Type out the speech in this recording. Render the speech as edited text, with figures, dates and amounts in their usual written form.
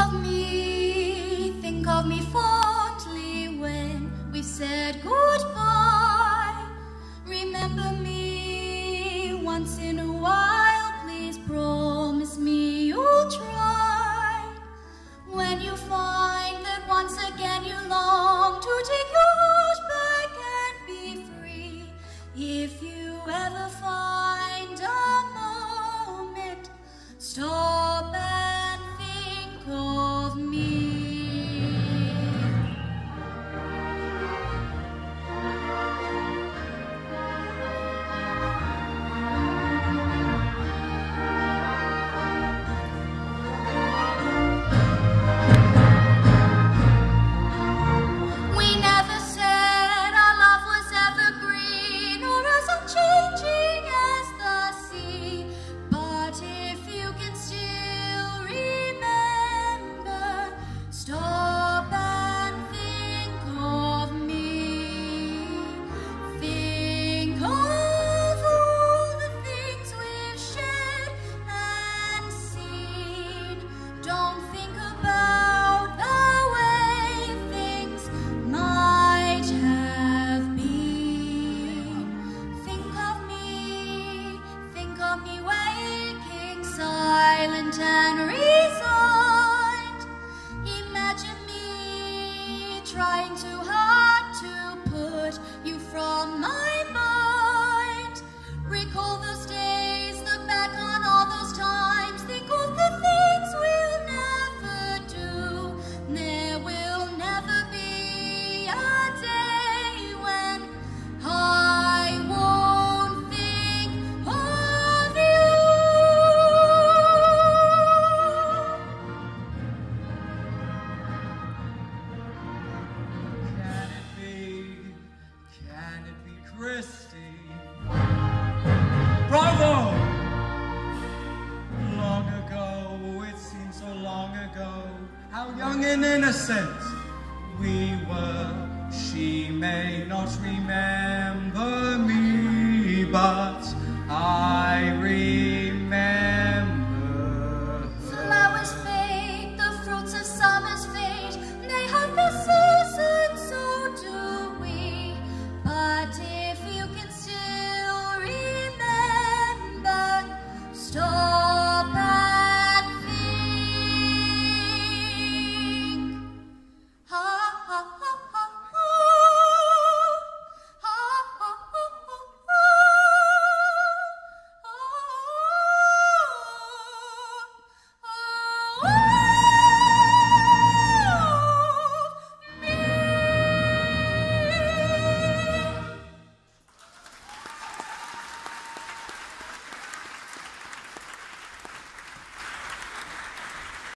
Think of me fondly when we said goodbye. Remember me once in a while, please promise me you'll try. When you find that once again you long to take your heart back and be free, if you ever find a moment, stop and think of me. And resigned, imagine me trying too hard to put you from my mind. Recall those days, look back on all those times, think of the things we'll never do. There will never be a day when I won't think of you. Christy, bravo! Long ago, it seems so long ago, how young and innocent we were. She may not remember me, but I remember.